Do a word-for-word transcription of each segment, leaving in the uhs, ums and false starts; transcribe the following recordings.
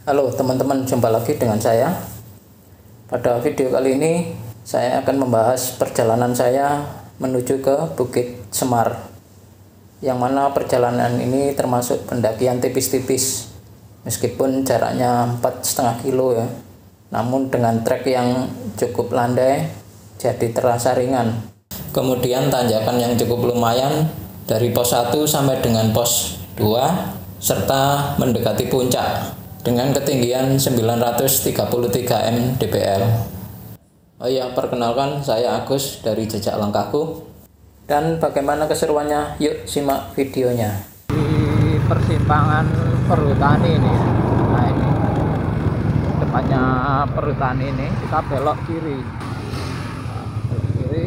Halo teman-teman, jumpa lagi dengan saya. Pada video kali ini saya akan membahas perjalanan saya menuju ke Bukit Semar, yang mana perjalanan ini termasuk pendakian tipis-tipis, meskipun jaraknya empat koma lima kilo ya, namun dengan trek yang cukup landai jadi terasa ringan. Kemudian tanjakan yang cukup lumayan dari pos satu sampai dengan pos dua, serta mendekati puncak dengan ketinggian sembilan ratus tiga puluh tiga mdpl. Oh ya, perkenalkan, saya Agus dari Jejak Langkahku. Dan bagaimana keseruannya? Yuk simak videonya. Di persimpangan perhutani ini, nah ini depannya perhutani ini, kita belok kiri, nah, belok kiri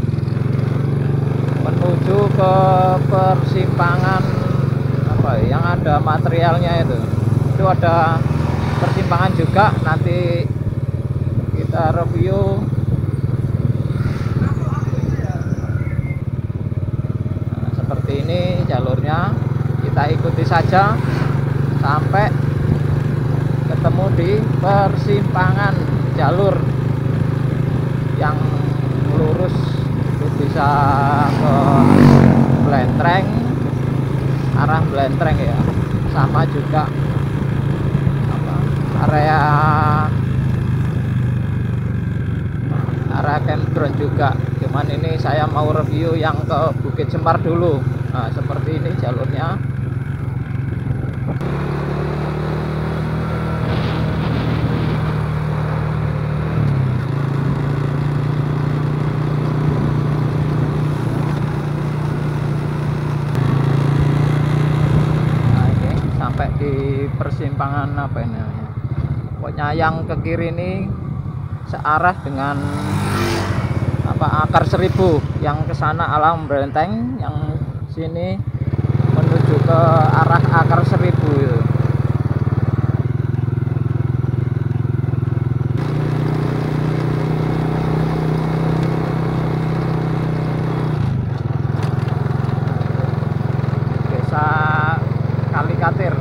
menuju ke persimpangan apa ya, yang ada materialnya itu. Itu ada persimpangan juga, nanti kita review. Nah, seperti ini jalurnya, kita ikuti saja sampai ketemu di persimpangan jalur yang lurus. Itu bisa ke Blentreng, arah Blentreng ya, sama juga area area campground juga. Cuman ini saya mau review yang ke Bukit Semar dulu. Nah, seperti ini jalurnya. Nah, ini sampai di persimpangan apa ini namanya? Pokoknya yang ke kiri ini searah dengan apa Akar Seribu, yang ke sana Alam Benteng, yang sini menuju ke arah Akar Seribu itu. Desa Kalikatir.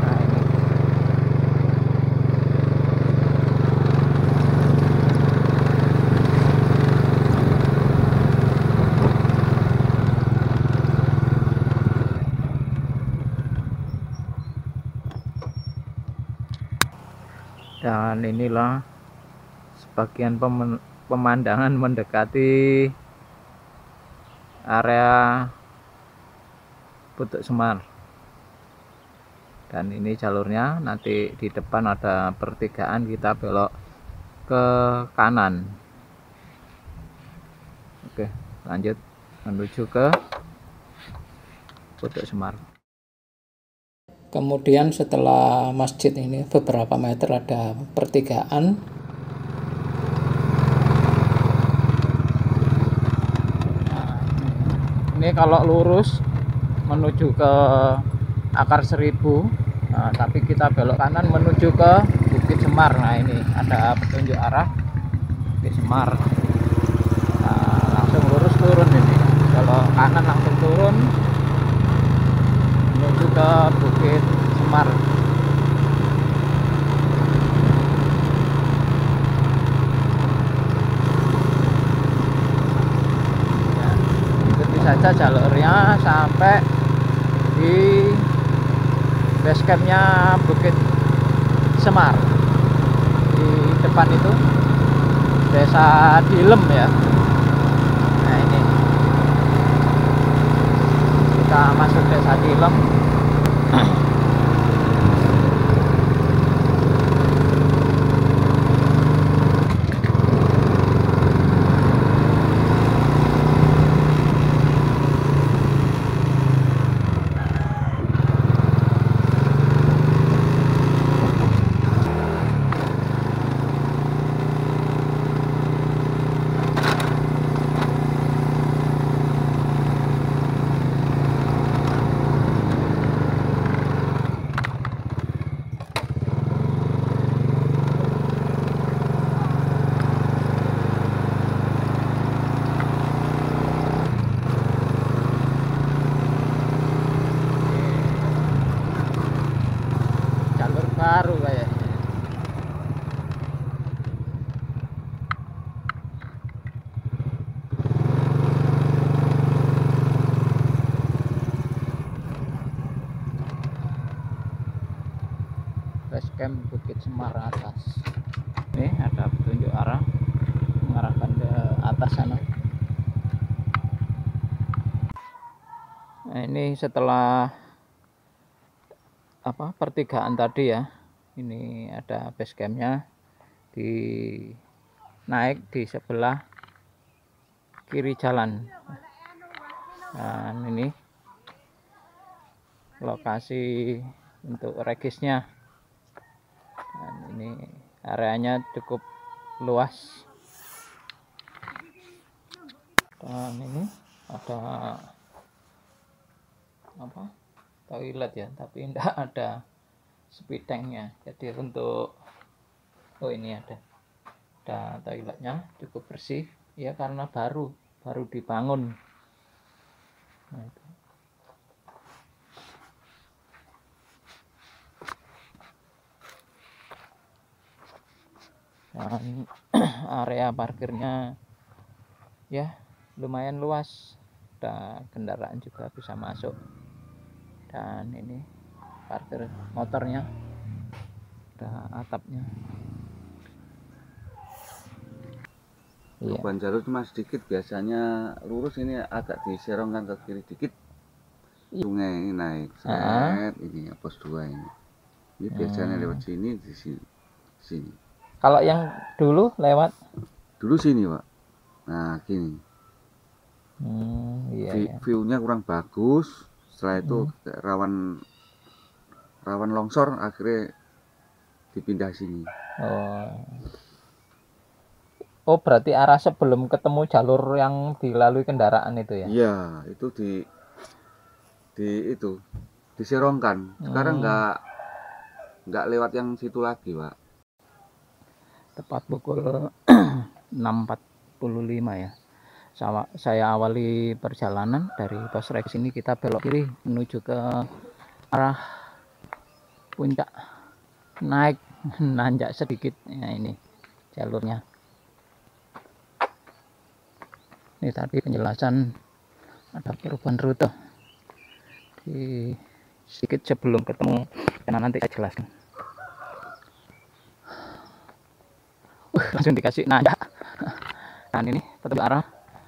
Dan inilah sebagian pemandangan mendekati area Bukit Semar. Dan ini jalurnya, nanti di depan ada pertigaan, kita belok ke kanan. Oke, lanjut menuju ke Bukit Semar. Kemudian setelah masjid ini beberapa meter ada pertigaan. Nah, ini kalau lurus menuju ke Akar Seribu, nah, tapi kita belok kanan menuju ke Bukit Semar. Nah, ini ada petunjuk arah Bukit Semar. Nah, langsung lurus turun ini. Kalau kanan langsung turun menuju ke Bukit Semar. Ya, ikuti saja jalurnya sampai di basecampnya Bukit Semar. Di depan itu Desa Dilem ya. Nah, ini kita masuk Desa Dilem. baru kayaknya. base camp Bukit Semar atas. Ini ada petunjuk arah mengarahkan ke atas sana. Nah, ini setelah apa pertigaan tadi ya, ini ada base campnya di naik di sebelah kiri jalan. Dan ini lokasi untuk regisnya. Dan ini areanya cukup luas. Dan ini ada apa toilet ya, tapi tidak ada spidengnya. Jadi untuk oh ini ada ada toiletnya, cukup bersih ya karena baru baru dibangun. Nah, itu. Dan area parkirnya ya lumayan luas, ada kendaraan juga bisa masuk. Dan ini parkir motornya, ada atapnya. Perubahan jalur cuma sedikit, biasanya lurus, ini agak diserongkan ke kiri dikit. Sungai ini naik, seret, ini pos dua ini. Ini biasanya lewat sini, di sini. sini. Kalau yang dulu lewat? Dulu sini, Pak. Nah, gini. Hmm, iya, iya. View-nya kurang bagus. Setelah itu hmm. rawan rawan longsor, akhirnya dipindah sini. Oh. Oh, berarti arah sebelum ketemu jalur yang dilalui kendaraan itu ya? Iya, itu di di itu diserongkan. Sekarang hmm. nggak nggak lewat yang situ lagi, Pak. Tepat pukul enam empat puluh lima ya. Sama, saya awali perjalanan dari pos reks ini, kita belok kiri menuju ke arah puncak, naik nanjak sedikit ya, ini jalurnya. Ini tadi penjelasan ada perubahan rute di sedikit sebelum ketemu, karena nanti saya jelaskan. Uh, langsung dikasih nanjak. Dan ini tetap arah.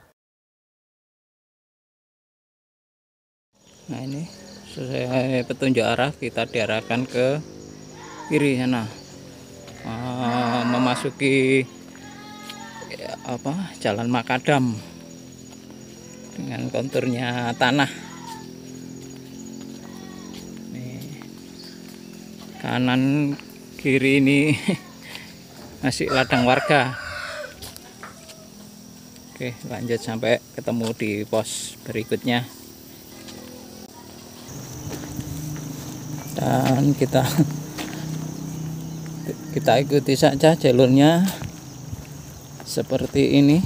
Nah, ini sesuai petunjuk arah kita diarahkan ke kiri sana, uh, memasuki ya, apa jalan makadam dengan konturnya tanah. Nih, kanan kiri ini masih ladang warga. Oke, lanjut sampai ketemu di pos berikutnya. Dan kita kita ikuti saja jalurnya seperti ini.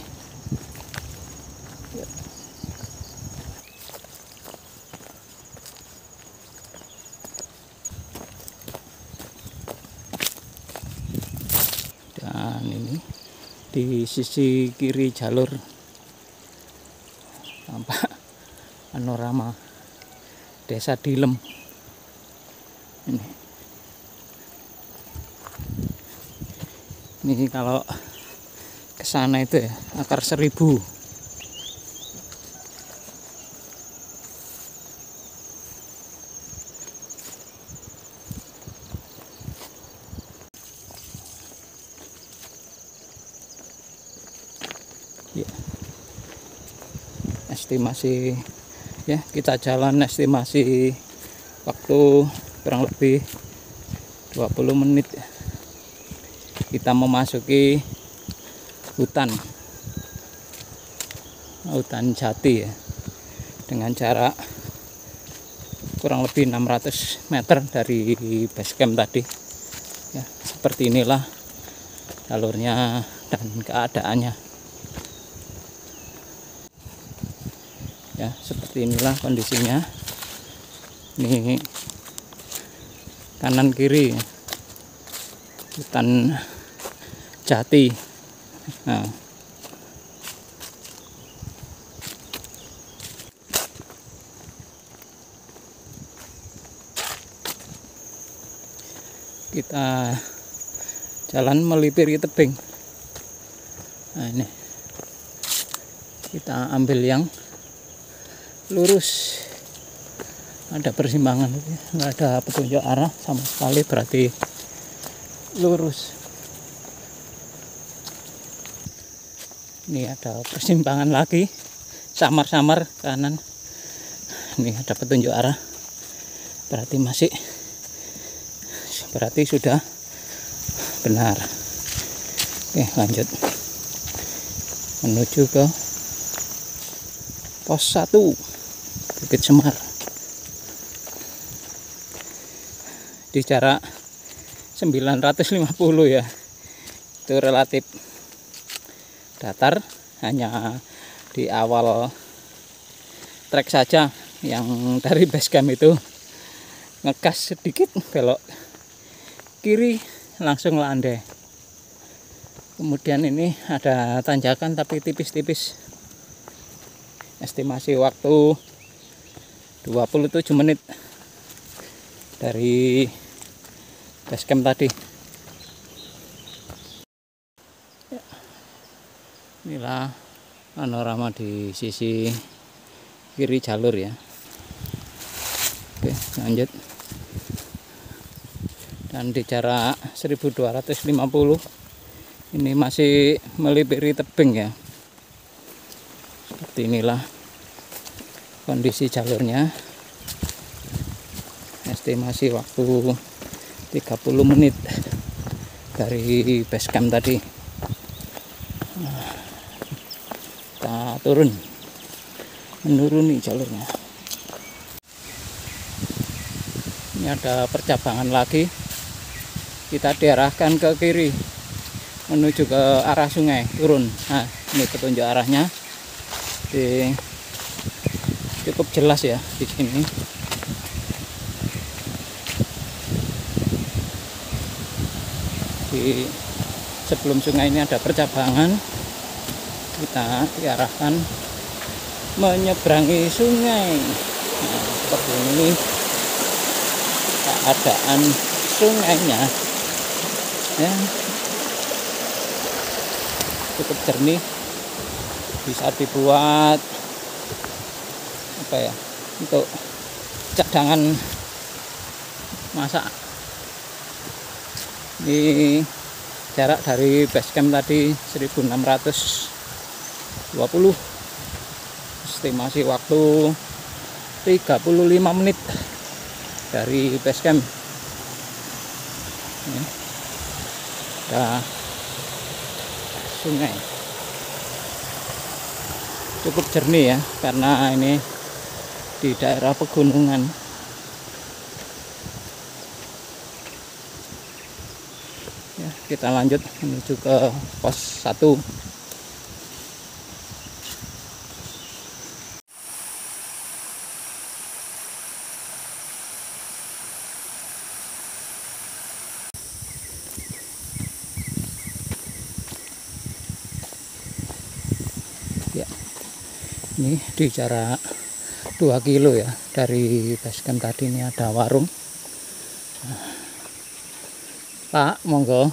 Dan ini di sisi kiri jalur tampak panorama Desa Dilem. Ini. Ini kalau ke sana itu ya, akar seribu. Ya. Estimasi ya, kita jalan estimasi waktu kurang lebih dua puluh menit kita memasuki hutan hutan jati ya, dengan jarak kurang lebih enam ratus meter dari base camp tadi ya. Seperti inilah jalurnya dan keadaannya ya, seperti inilah kondisinya. Ini kanan kiri hutan jati. Nah, kita jalan melipiri tebing. Nah ini kita ambil yang lurus, ada persimpangan, nggak ada petunjuk arah sama sekali, berarti lurus. Ini ada persimpangan lagi, samar-samar kanan. Ini ada petunjuk arah, berarti masih, berarti sudah benar. Oke, lanjut menuju ke pos satu Bukit Semar. Di jarak sembilan ratus lima puluh ya, itu relatif datar, hanya di awal trek saja yang dari base camp itu ngegas sedikit, belok kiri langsung landai. Kemudian ini ada tanjakan tapi tipis-tipis, estimasi waktu dua puluh tujuh menit dari base camp tadi. Inilah panorama di sisi kiri jalur ya. Oke, lanjut. Dan di jarak seribu dua ratus lima puluh ini masih melipiri tebing ya. Seperti inilah kondisi jalurnya. Estimasi waktu tiga puluh menit dari base camp tadi. Nah, kita turun, menuruni jalurnya. Ini ada percabangan lagi, kita diarahkan ke kiri menuju ke arah sungai, turun. Nah, ini petunjuk arahnya, di, cukup jelas ya di sini. Di sebelum sungai ini ada percabangan, kita diarahkan menyeberangi sungai. Nah, seperti ini keadaan sungainya ya, cukup jernih, bisa dibuat apa ya, untuk cadangan masak. Ini jarak dari base camp tadi seribu enam ratus dua puluh, estimasi waktu tiga puluh lima menit dari base camp. Ini ada sungai, cukup jernih ya, karena ini di daerah pegunungan. Ya, kita lanjut menuju ke pos satu. Ya, ini di jarak dua kilo ya dari base camp tadi. Ini ada warung. Pak, monggo.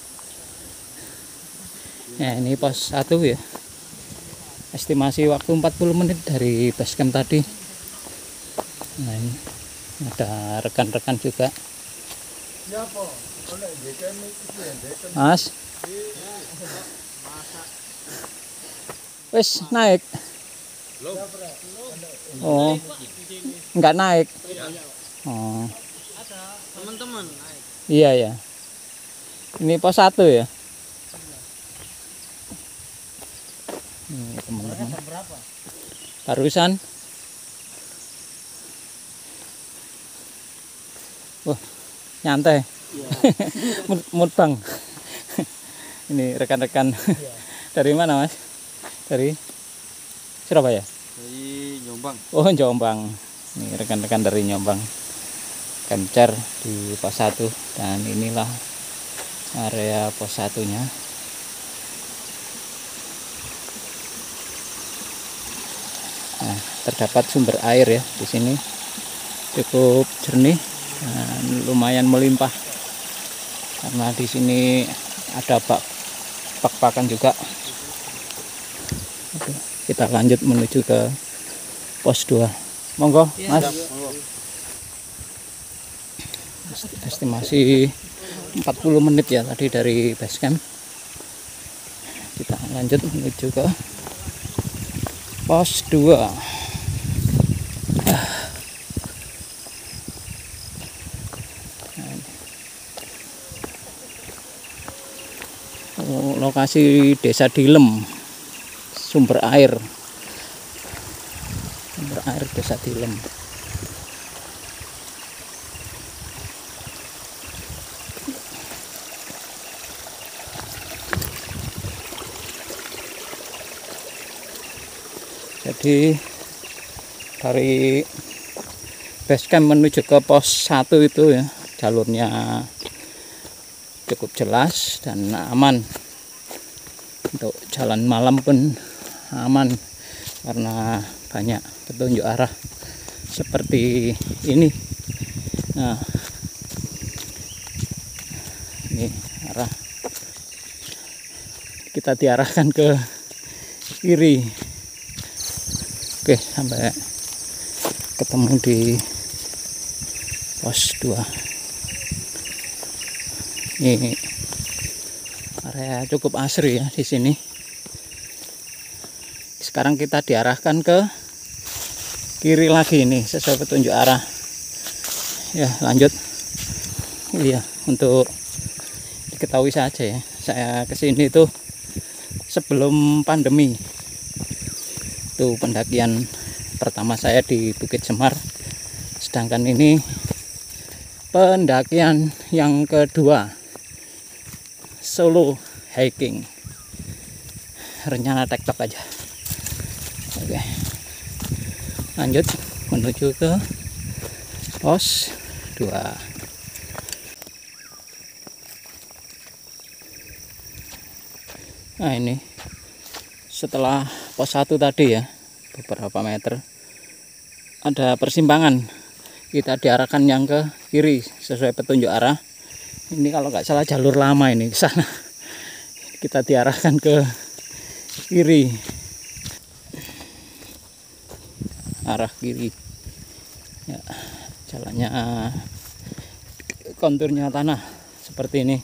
Nah, ini pos satu ya. Estimasi waktu empat puluh menit dari base camp tadi. Nah, ini ada rekan-rekan juga. Mas. Wes naik. Oh. Enggak naik. Oh. Teman-teman naik. Iya ya. Ini pos satu ya. Ini teman-teman. Barusan. Wah, nyantai. Mood bang. Ini rekan-rekan. Dari mana Mas? Dari Surabaya. Dari Jombang. Oh, Jombang. Ini rekan-rekan dari Jombang. Kencer di pos satu, dan inilah area pos satunya. Nah, terdapat sumber air ya di sini, cukup jernih dan lumayan melimpah. karena di sini ada bak bak pakan juga. Oke, kita lanjut menuju ke pos dua. Monggo, Mas. Estimasi empat puluh menit ya tadi dari base camp. Kita lanjut menuju ke pos dua. Lokasi desa Dilem, sumber air sumber air desa Dilem. Jadi dari base camp menuju ke pos satu itu ya jalurnya cukup jelas dan aman. Untuk jalan malam pun aman karena banyak petunjuk arah seperti ini. Nah, ini arah kita diarahkan ke kiri. Oke, sampai ketemu di pos dua. Ini area cukup asri ya di sini. Sekarang kita diarahkan ke kiri lagi ini sesuai petunjuk arah. Ya, lanjut. Iya, untuk diketahui saja ya. Saya kesini tuh sebelum pandemi. Itu pendakian pertama saya di Bukit Semar. Sedangkan ini pendakian yang kedua, solo hiking. Rencana tektok aja. Oke, lanjut menuju ke pos dua. Nah, ini setelah pos satu tadi ya, beberapa meter ada persimpangan. Kita diarahkan yang ke kiri sesuai petunjuk arah. Ini kalau nggak salah jalur lama ini ke sana. Kita diarahkan ke kiri, arah kiri. Ya, jalannya konturnya tanah seperti ini.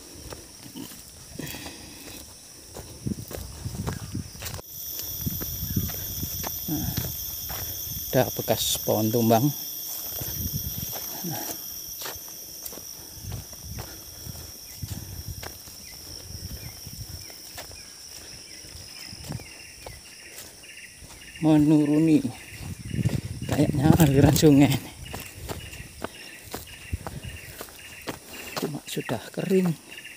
Nah, ada bekas pohon tumbang. Nah, menuruni kayaknya aliran sungai ini. Cuma sudah kering.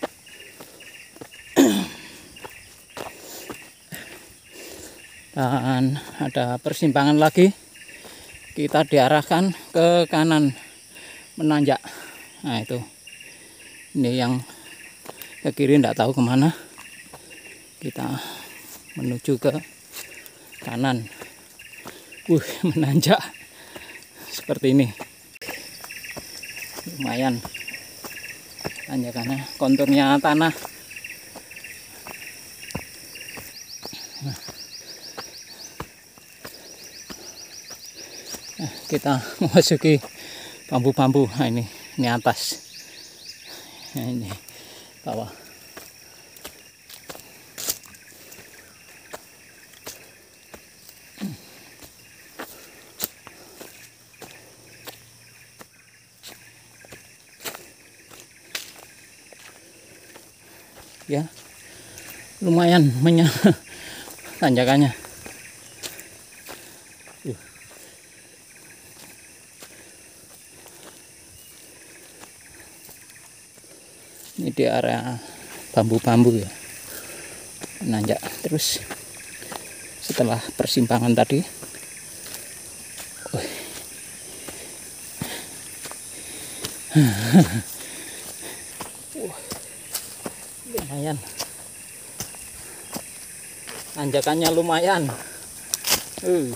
Dan ada persimpangan lagi, kita diarahkan ke kanan menanjak. Nah, itu ini yang ke kiri tidak tahu kemana. Kita menuju ke kanan. Uh, menanjak seperti ini. Lumayan tanjakannya, konturnya tanah. Nah, nah, kita memasuki bambu-bambu. Nah, ini ini atas. Nah, ini bawah. Ya, lumayan menyak tanjakannya. Uh. Ini di area bambu-bambu ya, nanjak terus setelah persimpangan tadi. Uh. Lumayan, tanjakannya lumayan. Uh.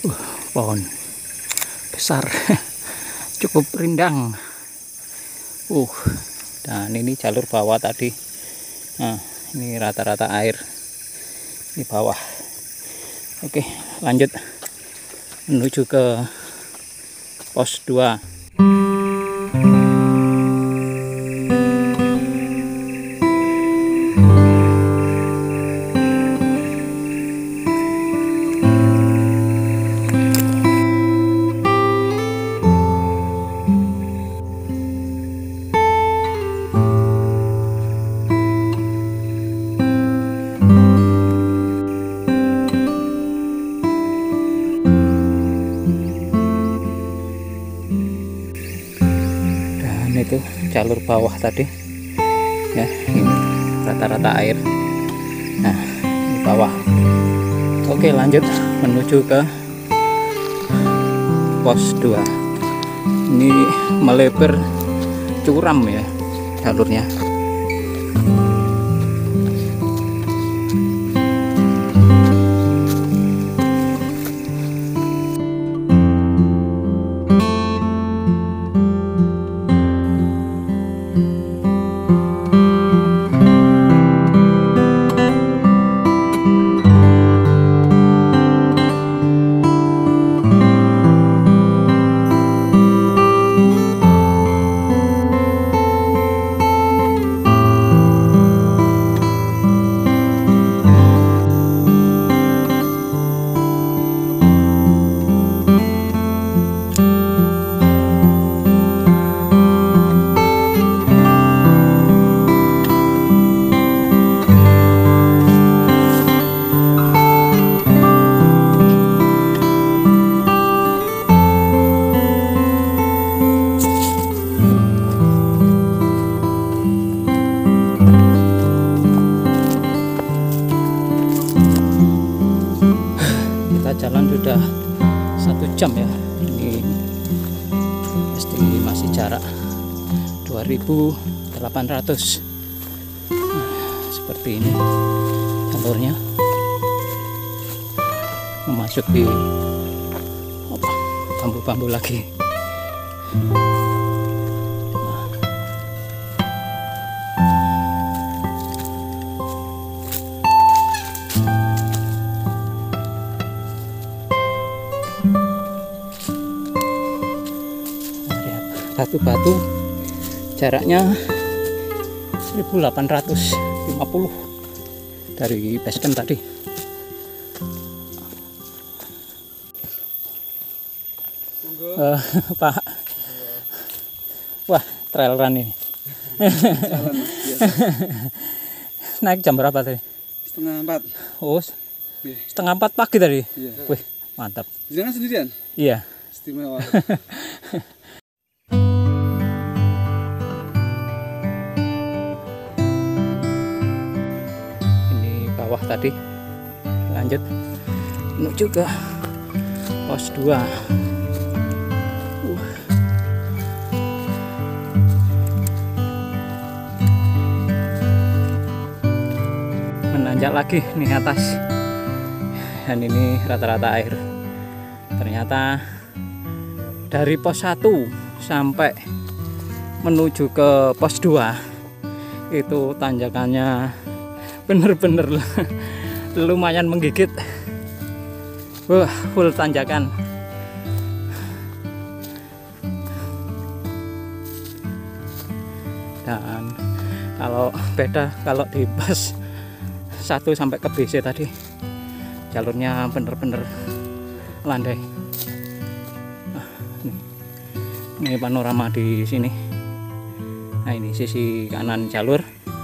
Uh, pohon besar, cukup rindang. Uh, dan ini jalur bawah tadi. Nah, ini rata-rata air di bawah. Oke, lanjut menuju ke pos dua. Itu jalur bawah tadi ya, ini rata-rata air. Nah, ini bawah. Oke, lanjut menuju ke pos dua. Ini melebar curam ya jalurnya. Jalan sudah satu jam ya. Ini pasti masih jarak dua ribu delapan ratus. Nah, seperti ini jalurnya, memasuki bambu-bambu lagi. Satu batu jaraknya seribu delapan ratus lima puluh dari base camp tadi. Uh, Pak, wah, trail run ini. Naik jam berapa tadi? Setengah empat. Oh, setengah empat pagi tadi. Iya. Wih, mantap. Jangan sendirian? Iya. Istimewa. Bawah tadi, lanjut menuju ke pos dua. uh. Menanjak lagi nih atas, dan ini rata-rata air. Ternyata dari pos satu sampai menuju ke pos dua itu tanjakannya bener-bener lumayan menggigit. Wah, full tanjakan. Dan kalau beda kalau di bus satu sampai ke B C tadi, jalurnya bener-bener landai. Nah, ini, ini panorama di sini. Nah, ini sisi kanan jalur.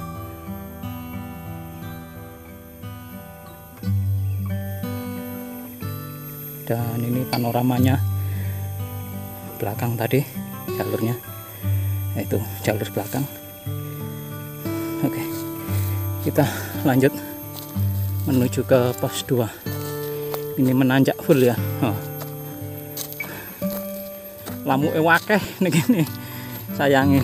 Dan ini panoramanya belakang tadi jalurnya. Nah, itu jalur belakang. Oke, kita lanjut menuju ke pos dua. Ini menanjak full ya. Oh. Lamu ewakeh nih sayangi.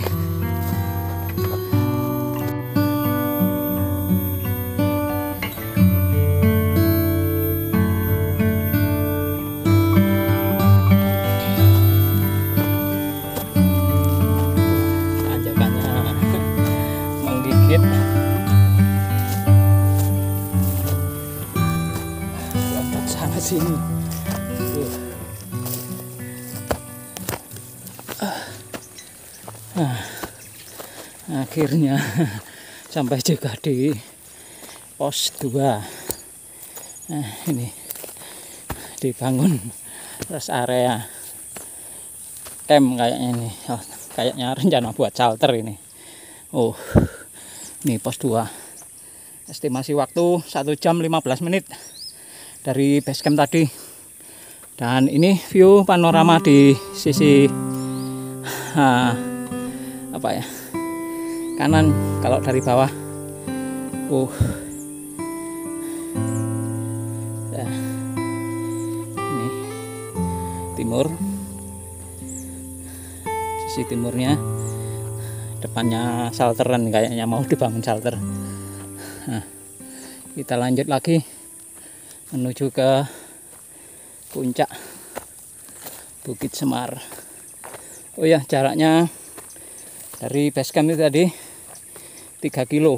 sini. Uh. Nah, akhirnya sampai juga di pos dua. Nah, ini dibangun rest area camp kayaknya ini. Oh, kayaknya rencana buat shelter ini. Oh, ini pos dua. Estimasi waktu satu jam lima belas menit dari base camp tadi. Dan ini view panorama di sisi uh, apa ya? Kanan kalau dari bawah. Uh. Ya. Ini timur. Sisi timurnya, depannya shelteran, kayaknya mau dibangun shelter. Nah, kita lanjut lagi menuju ke puncak Bukit Semar. Oh ya, jaraknya dari base camp itu tadi tiga kilo.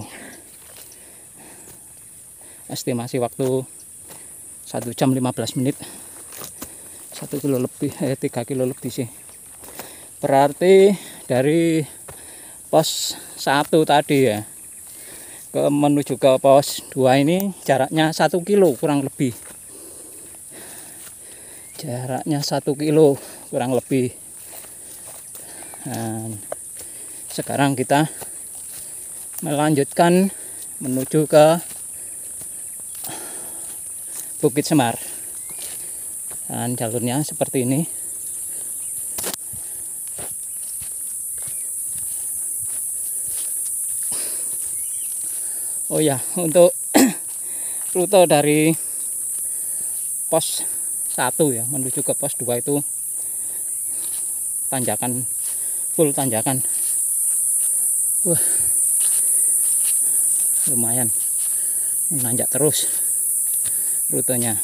Estimasi waktu satu jam lima belas menit. satu kilo lebih, eh tiga kilo lebih sih. Berarti dari pos satu tadi ya ke menuju ke pos dua ini jaraknya satu kilo kurang lebih. Jaraknya satu kilo kurang lebih. Dan sekarang kita melanjutkan menuju ke Bukit Semar. Dan jalurnya seperti ini. Oh ya, untuk rute dari pos satu ya menuju ke pos dua itu tanjakan, full tanjakan. Wah, lumayan menanjak terus rutenya.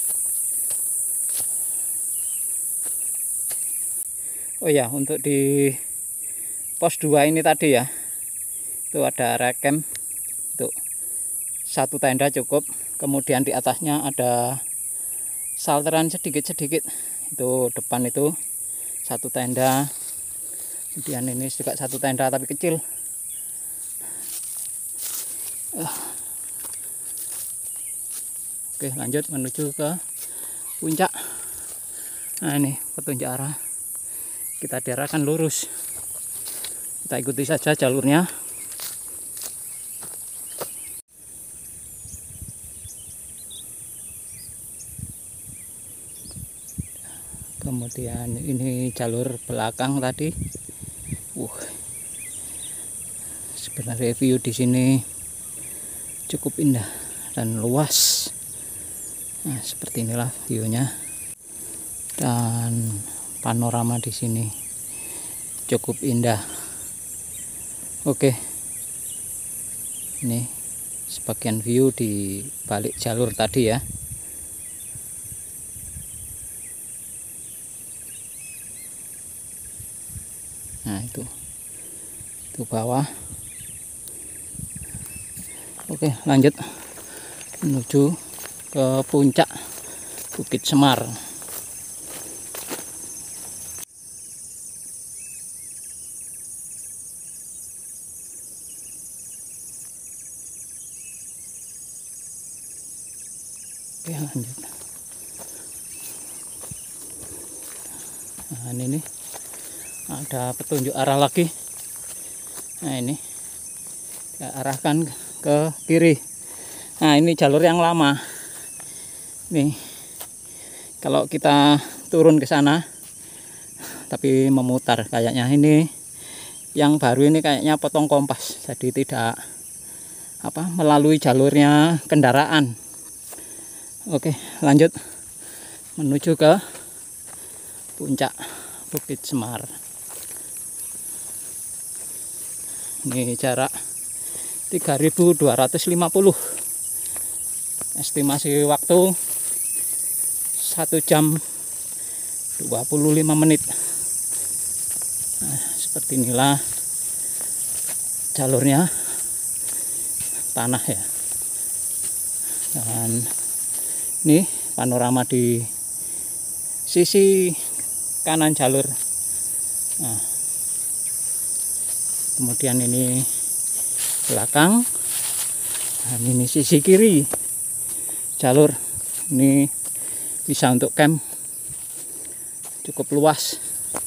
Oh ya, untuk di pos dua ini tadi ya, itu ada rekem untuk satu tenda cukup, kemudian di atasnya ada shelteran sedikit-sedikit. Itu depan itu satu tenda, kemudian ini juga satu tenda tapi kecil. Oke, lanjut menuju ke puncak. Nah, ini petunjuk arah, kita diarahkan lurus, kita ikuti saja jalurnya. Kemudian ini jalur belakang tadi. Uh, sebenarnya view di sini cukup indah dan luas. Nah, seperti inilah viewnya. Dan panorama di sini cukup indah. Oke, ini sebagian view di balik jalur tadi ya. Nah, itu itu bawah. Oke, lanjut menuju ke puncak Bukit Semar. Oke, lanjut. Nah, ini nih ada petunjuk arah lagi. Nah, ini kita arahkan ke kiri. Nah, ini jalur yang lama nih. Kalau kita turun ke sana tapi memutar, kayaknya ini yang baru ini kayaknya potong kompas, jadi tidak apa melalui jalurnya kendaraan. Oke, lanjut menuju ke puncak Bukit Semar. Ini jarak tiga ribu dua ratus lima puluh. Estimasi waktu satu jam dua puluh lima menit. Nah, seperti inilah jalurnya, tanah ya. Dan ini panorama di sisi kanan jalur. Nah, kemudian ini belakang, dan ini sisi kiri jalur. Ini bisa untuk camp, cukup luas.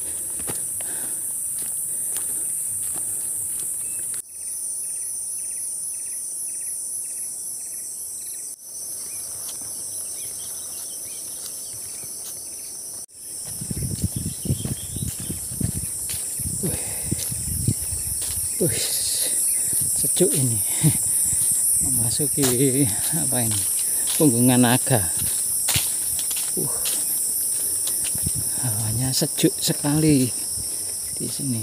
Wih, sejuk ini. Memasuki apa ini? Punggungan naga. Uh, hawanya sejuk sekali di sini.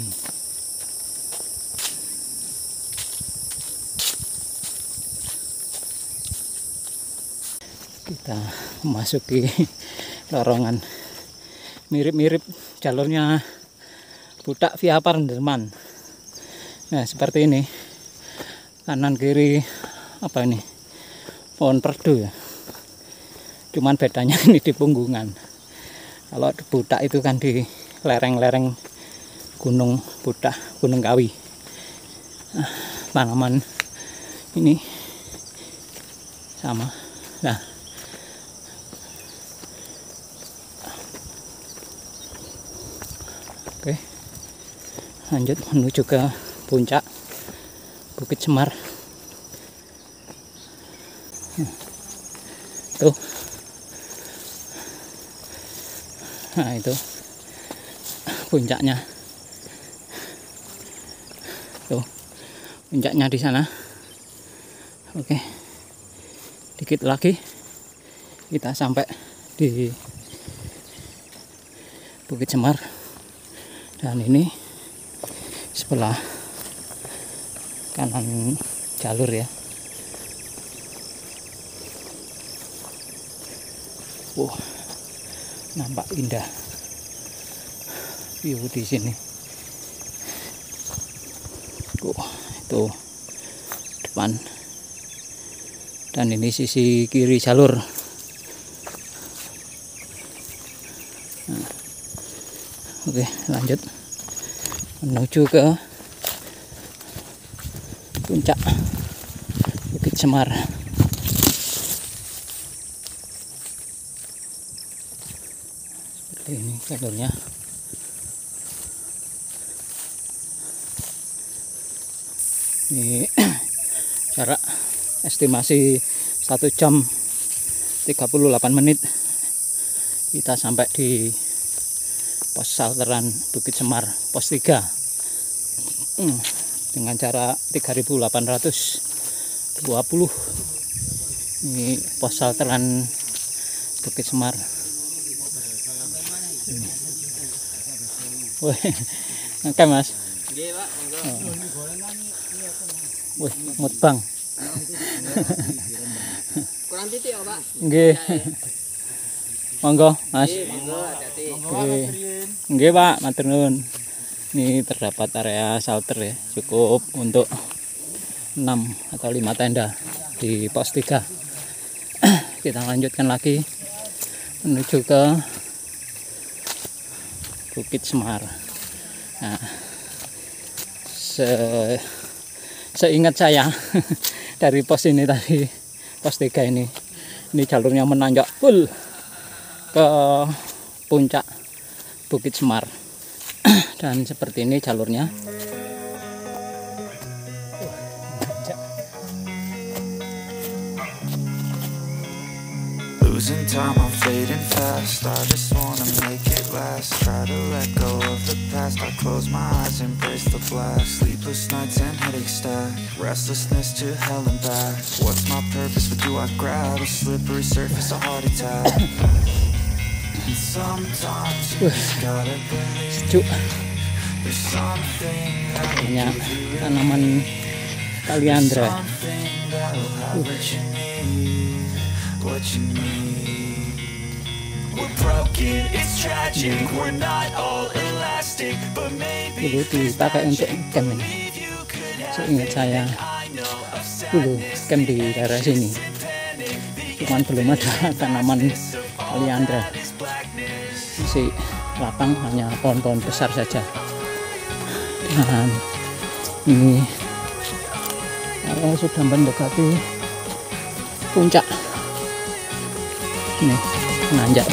Kita memasuki lorongan, mirip-mirip jalurnya Butak via Panderman. Nah, seperti ini, kanan kiri apa ini, pohon perdu ya, cuman bedanya ini di punggungan. Kalau di Butak itu kan di lereng-lereng Gunung Butak, Gunung Kawi. Nah, tanaman ini sama. Nah, oke, lanjut menuju ke puncak Bukit Semar. Tuh, nah itu puncaknya. Tuh, puncaknya di sana. Oke, dikit lagi kita sampai di Bukit Semar. Dan ini sebelah kanan jalur ya. Wow, nampak indah view di sini. Wow, itu depan. Dan ini sisi kiri jalur. Nah, oke, lanjut menuju ke puncak Bukit Semar. Seperti ini jalurnya. Ini jarak estimasi satu jam tiga puluh delapan menit kita sampai di pos salteran Bukit Semar, pos tiga. Hmm. Dengan jarak tiga ribu delapan ratus dua puluh. Ini pos salteran Bukit Semar. Ini. Wih, oke Mas. Oh. Wih, mutbang. Kurang titik ya, Pak? Nggih. Monggo, Mas. Nggih. Nggih, Pak, matur nuwun. Ini terdapat area shelter ya, cukup untuk enam atau lima tenda di pos tiga. Kita lanjutkan lagi menuju ke Bukit Semar. Nah, se seingat saya dari pos ini tadi, pos tiga ini, ini jalurnya menanjak full ke puncak Bukit Semar. Dan seperti ini jalurnya. Losing time, I'm fading fast. I just wanna make it last. Try to let go of the past. I close my eyes, embrace the blast. Sleepless nights and headaches stack. Restlessness to hell and back. What's my purpose? What do I grab? A slippery surface, a heart attack. Sometimes you just gotta believe. Punya tanaman kaliandra. Uh. Dulu dipakai untuk camp ini. Seingat saya dulu camp di daerah sini. cuman belum ada tanaman kaliandra, masih lapang, hanya pohon-pohon besar saja. Dan ini saya sudah mendekati puncak, ini menanjak.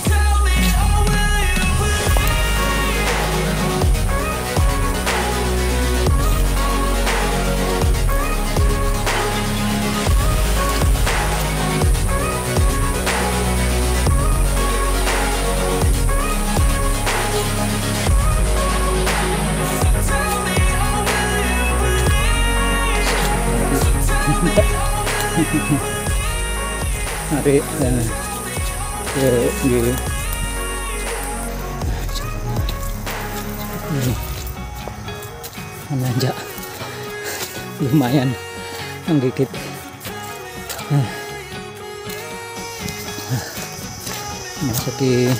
Mari eh, ke ini menanjak, lumayan menggigit. Masuki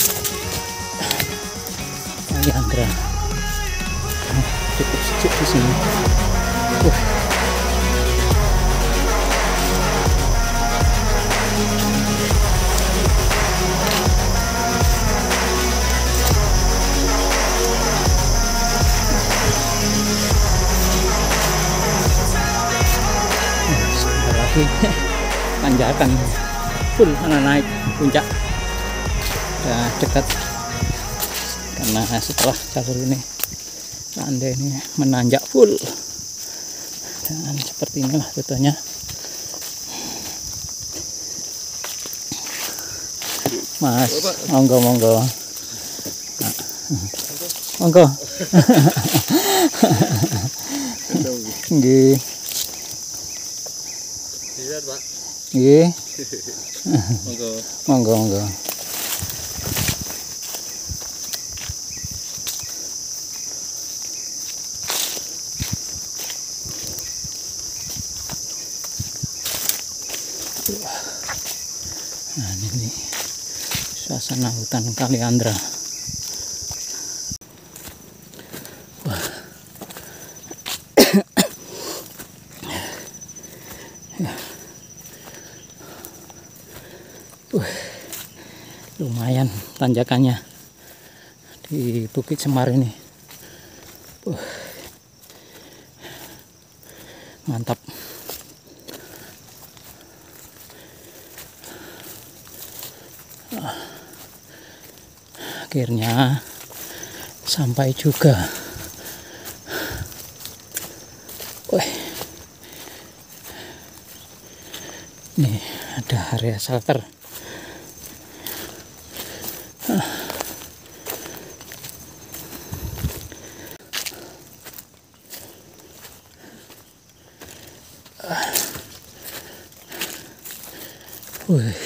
kaliandra, cukup sejuk di sini. Uh. Tanjakan full karena naik puncak udah dekat, karena setelah jalur ini landai ini menanjak full, dan seperti inilah rutenya. Mas, monggo monggo monggo nggih. Nggih. Monggo. Monggo, monggo. Nah, ini suasana hutan kaliandra. Wah. Uh, lumayan tanjakannya di Bukit Semar ini. Uh, mantap. Uh, akhirnya sampai juga. Uh, nih ada area shelter. Wih.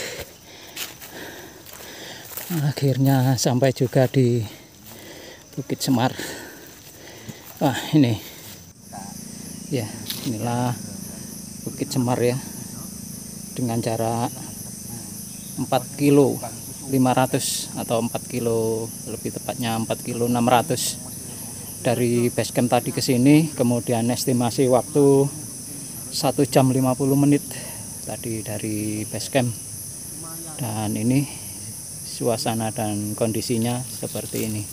Akhirnya sampai juga di Bukit Semar. Wah, ini ya, inilah Bukit Semar ya, dengan jarak empat kilo lima ratus atau empat kilo, lebih tepatnya empat kilo enam ratus dari base camp tadi ke sini. Kemudian estimasi waktu satu jam lima puluh menit tadi dari base camp. Dan ini suasana dan kondisinya seperti ini.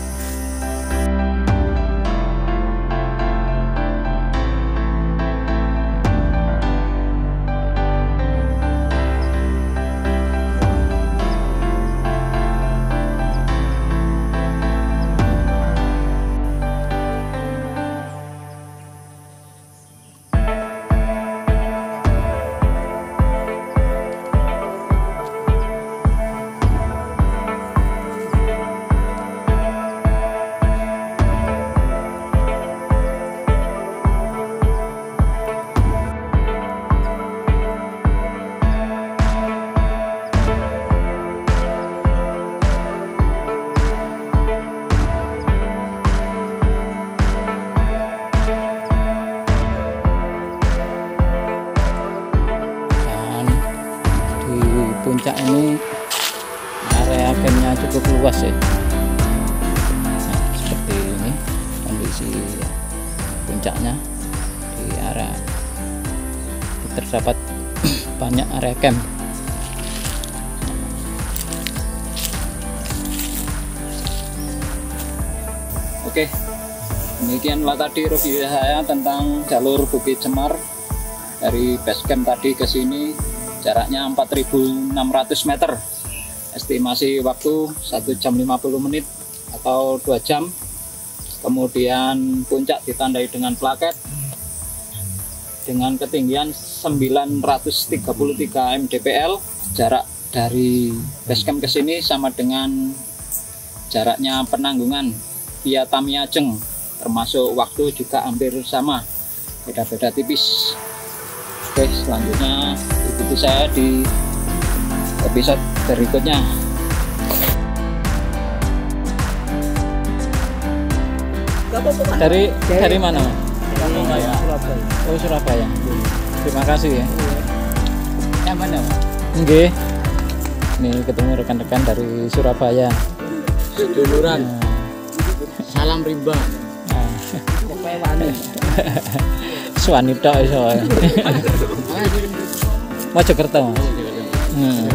Puncak ini area campnya cukup luas ya. Nah, seperti ini kondisi puncaknya. Di area terdapat banyak area camp. Oke, demikianlah tadi review saya tentang jalur Bukit Semar dari base camp tadi ke sini, jaraknya empat ribu enam ratus meter, estimasi waktu satu jam lima puluh menit atau dua jam. Kemudian puncak ditandai dengan plaket dengan ketinggian sembilan ratus tiga puluh tiga mdpl. Jarak dari base camp ke sini sama dengan jaraknya Penanggungan via Tamiajeng, termasuk waktu juga hampir sama, beda-beda tipis. Oke, selanjutnya ikuti saya di episode berikutnya. Dari dari mana? Surabaya. Oh, Surabaya. Terima kasih ya. Yang mana, Pak? Nggih. Nih ketemu rekan-rekan dari Surabaya. Seduluran. Salam rimba. Pokoknya wani. Suwani tok iso. Mojokerto. Hmm.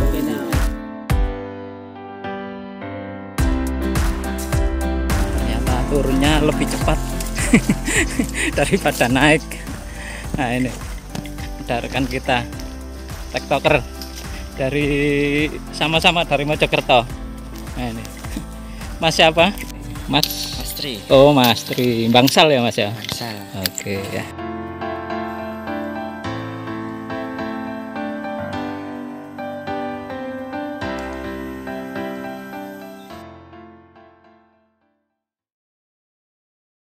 Ternyata turunnya lebih cepat daripada naik. Nah, ini ada rekan kita, tiktoker dari sama-sama dari Mojokerto. Nah, ini Mas siapa? Mas Mas Tri. Oh, Mas Tri. Bangsal ya, Mas ya? Bangsal. Oke ya.